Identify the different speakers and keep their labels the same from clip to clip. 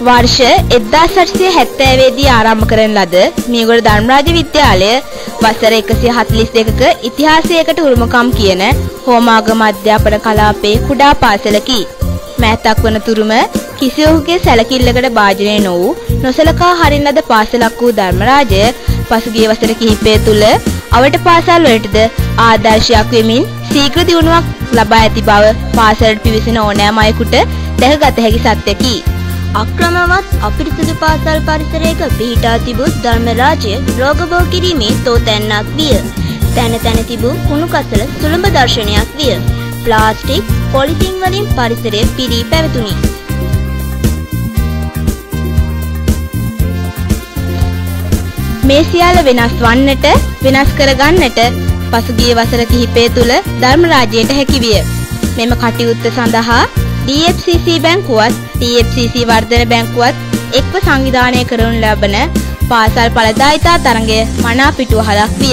Speaker 1: वर्ष 1870 දී ආරම්භ කරන ලද මේගොල්ල ධර්මරාජ විද්‍යාලය වසර 142ක ඉතිහාසයකට උරුමකම් කියන හෝමාගම අධ්‍යාපන කලාපයේ කුඩා පාසලකි. මෑතක් වන තුරුම කිසිවෙකුගේ සැලකිල්ලකට භාජනය නොවූ නොසලකා හරින ලද පාසලක් වූ ධර්මරාජය පසුගිය වසර කිහිපය තුළ අවට පාසල් වලටද ආදර්ශයක් වෙමින් ශීඝ්‍ර දියුණුවක් ලබා ඇති බව පාසලට පිවිසෙන ඕනෑම අයෙකුට දැකගත හැකි සත්‍යකි.
Speaker 2: අක්‍රමවත් අපිරිසිදු පාසල් පරිසරයක පිහිටා තිබූ ධර්මරාජය රෝගබෝ කිරීමේ තෝතැන්නක් විය. තැන තැන තිබූ කුණු කසල සුළඹ දර්ශනයක් විය. ප්ලාස්ටික් පොලිතින් වලින් පරිසරය පිරී පැවතුණි.
Speaker 1: මේ සියල්ල වෙනස් වන්නට වෙනස් කරගන්නට පසුගිය වසර කිහිපය තුළ ධර්මරාජයට හැකි විය. මෙම කටයුත්ත සඳහා DFCC බැංකුවත් TFCC වර්ධන බැංකුවත් එක්ව සංවිධානය කරනු ලබන පාසල් ඵලදායිතා තරඟය මනා පිටුවහලක් විය.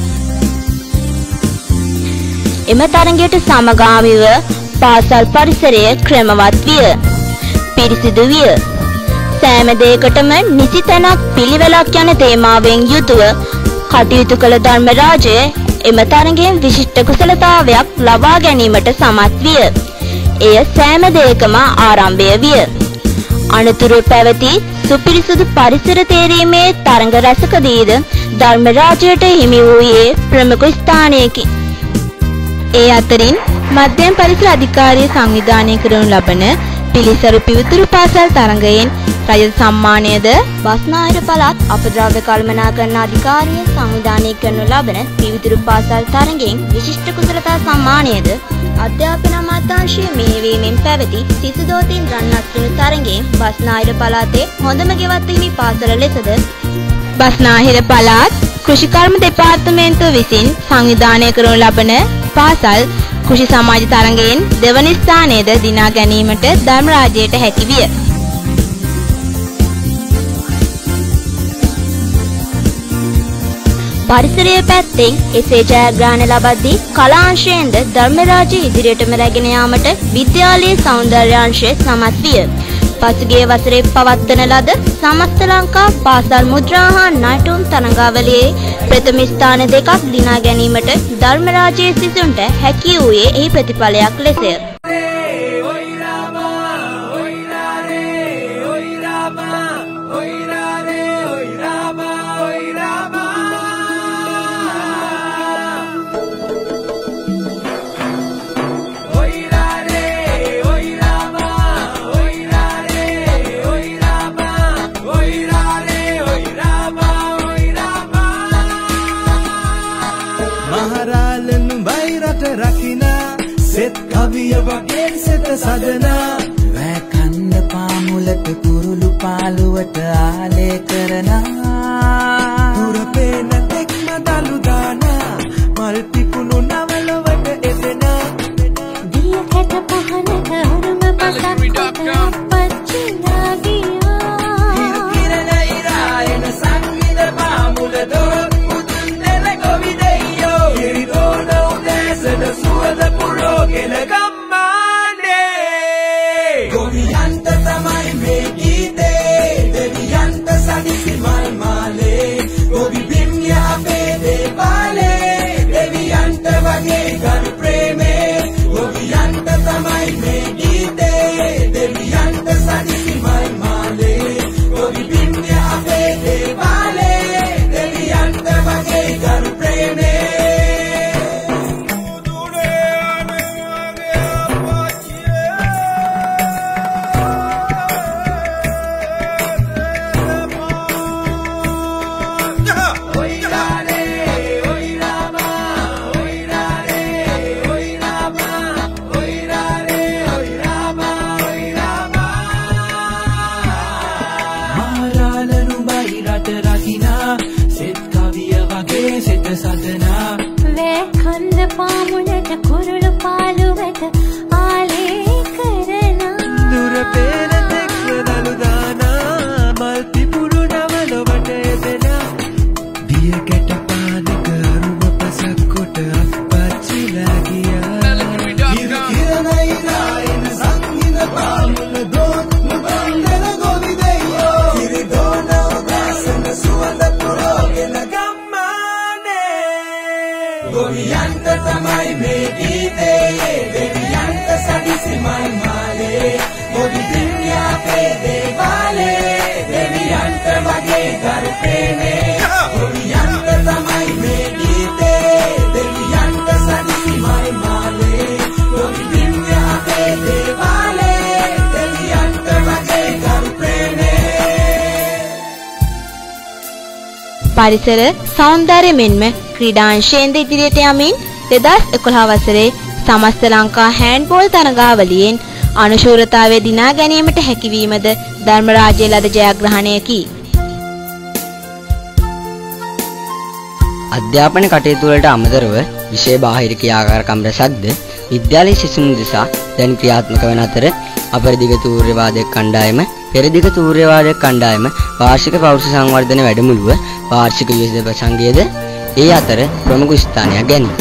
Speaker 2: එම තරඟයට සමගාමීව පාසල් පරිසරය ක්‍රමවත් විය. පිරිසිදු විය. සෑම දෙයකටම නිසි තැනක් පිළිවෙලක් යන තේමාවෙන් යුතුව කටයුතු කළ ධර්මරාජය එම තරඟයෙන් විශිෂ්ට කුසලතාවයක් ලබා ගැනීමට සමත් විය. එය සෑම දෙයකම ආරම්භය විය. අනතුරු පැවති සුපිරිසුදු පරිසර තේරීමේ තරඟ රැසකදීද ධර්මරාජයට හිමි වූයේ ප්‍රමුඛ ස්ථානයකි. ඒ අතරින් මධ්‍යම පරිසර අධිකාරිය සංවිධානය කරනු ලබන පිළිසරු පිවිතුරු පාසල් තරඟයෙන් රජ සම්මානයද බස්නාහිර පළාත් අපද්‍රව්‍ය කළමනාකරණ අධිකාරිය සංවිධානය කරනු ලබන පිවිතුරු පාසල් තරඟයෙන් විශිෂ්ට කුසලතා සම්මානයද අධ්‍යාපන අමාත්‍යාංශයේ මෙහෙයවීමෙන් පැවති සිසු දෝතින් රන්අත්තුණු තරඟයෙන් බස්නාහිර පළාතේ හොඳම ගෙවත් හිමි පාසල ලෙසද
Speaker 1: බස්නාහිර පළාත් කෘෂිකර්ම දෙපාර්තමේන්තුව විසින් සංවිධානය කරනු ලබන පාසල් කෘෂි සමාජ තරඟයෙන් දෙවන ස්ථානයද දිනා ගැනීමට ධර්මරාජයට හැකි විය.
Speaker 2: පරිසරය පැත්තෙන් එසේ ජයග්‍රහණ ලබද්දී කලාංශයෙන්ද ධර්මරාජය ඉදිරියටම රැගෙන යාමට විද්‍යාලයේ සෞන්දර්යාංශය සමත් විය. පසුගිය වසරේ පවත්වන ලද සමස්ත ලංකා පාසල් මුද්‍රා හා නැටුම් තරඟාවලියේ ප්‍රථම ස්ථාන දෙකක් දිනා ගැනීමට ධර්මරාජයේ සිසුන්ට හැකි වූයේ එහි ප්‍රතිඵලයක් ලෙසය.
Speaker 3: සදනා වැකන්ද පාමුලට කුරුළු පාලුවට ආලේ කරනා පුරපේන තෙක්ම දලු දානා මල් පිපුණු නවලවට එදෙනා
Speaker 4: දිය හැට පහනට අරුම පසක් පච්චිනා ගියා
Speaker 3: හිරකිරණ ඉරායන සංවිද පාමුල දොර මුදුන් දෙල ගොවි දෙයියෝ හිරිදෝන උදෑසන සුවඳ පුරෝගෙන
Speaker 4: Deviante
Speaker 3: ගරුපේනේ ගොවියන්ට තමයි මේ ගීතේ දෙවියන්ට සනීපයි මාලේ ගොවි දිව්‍ය අපේ දේවාලේ දෙවියන්ට වගේ ගරුපේනේ
Speaker 1: පරිසර සෞන්දර්ය මෙන්ම ක්‍රීඩාංශයෙන් ඉදිරියට යමින් 2011 වසරේ සමස්ත ලංකා හෑන්ඩ්බෝල් තරගාවලියෙන් අනුශූරතාවය දිනා ගැනීමට හැකියවීමද ධර්මරාජයේ ලද ජයග්‍රහණයකි.
Speaker 5: අධ්‍යාපන කටයුතු වලට අමතරව විෂය බාහිර ක්‍රියාකාරකම් රැසක්ද විද්‍යාලය සිසුන් දෙසා දැන් ක්‍රියාත්මක වන අතර අපරදිග තූර්ය වාදක කණ්ඩායම, පෙරදිග තූර්ය වාදක කණ්ඩායම, වාර්ෂික පෞරුෂ සංවර්ධන වැඩමුළුව, වාර්ෂික විෂය ප්‍රසංගයද ඒ අතර ප්‍රමුඛ ස්ථානයක් ගැනීම.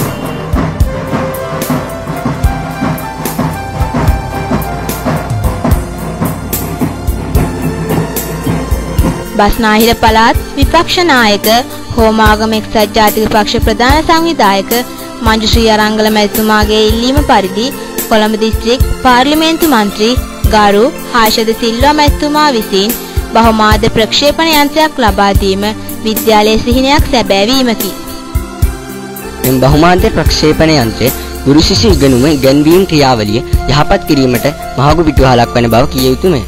Speaker 1: බස්නාහිර පළාත් විපක්ෂ නායක හෝමාගම එක්සත් ජාතික පක්ෂ ප්‍රධාන සංවිධායක මංජුශ්‍රී අරංගල මැතිතුමාගේ ඉල්ලීම පරිදි කොළඹ දිස්ත්‍රික් පාර්ලිමේන්තු මන්ත්‍රී ගරු හාෂද සිල්වා මැතිතුමා විසින් බහුමාධ්‍ය ප්‍රක්ෂේපණ යන්ත්‍රයක් ලබා දීම විද්‍යාලයේ සිහිනයක් සැබෑවීමකි.
Speaker 5: මෙම බහුමාධ්‍ය ප්‍රක්ෂේපණ යන්ත්‍රය ගුරු ශිෂ්‍ය ඉගෙනුම ඉගැන්වීම් ක්‍රියාවලිය යහපත් කිරීමට මහඟු පිටුවහලක් වන බව කිය යුතුමය.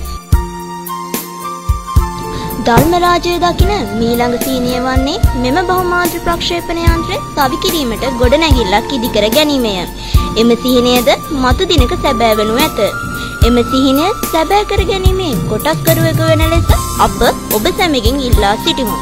Speaker 2: ධර්මරාජය දකින මීළඟ සීනිය වන්නේ මෙම බහුමාධ්‍ය ප්‍රක්ෂේපණ යන්ත්‍රය තවි කිරීමට ගොඩනැගිල්ලක් ඉදිකර ගැනීමය. එම සිහිනයද මතු දිනක සැබෑ වනු ඇත. එම සිහිනය සැබෑ කර ගැනීමේ කොටස් කරුවෙකු වන ලෙස අප ඔබ සැමගෙන් ඉල්ලා සිටිමු.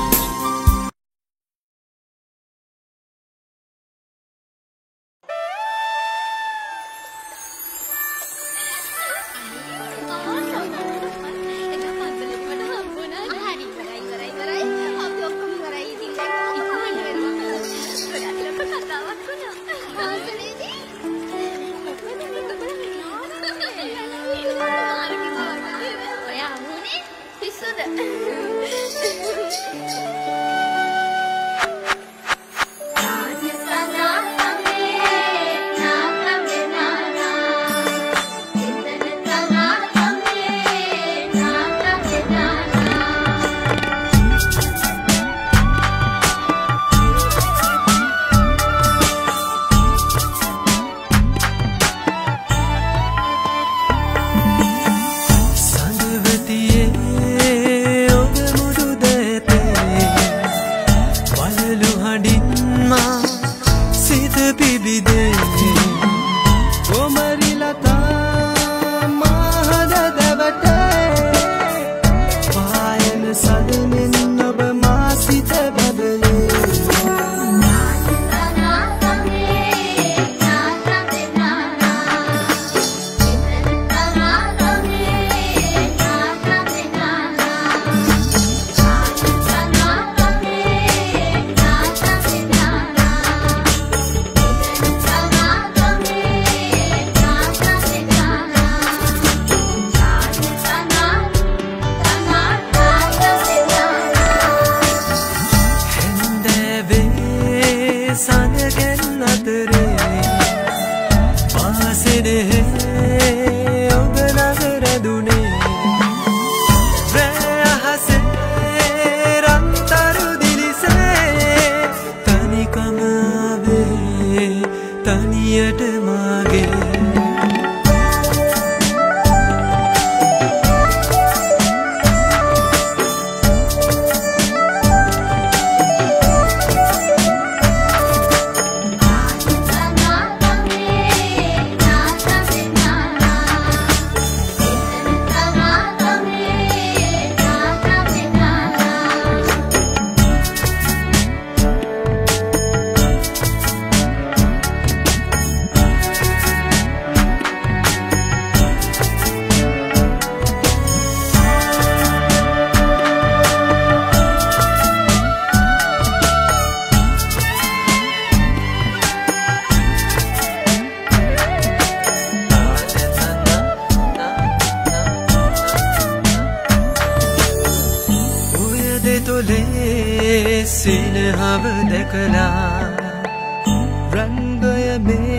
Speaker 3: සිනහව දැකලා රංගය මේ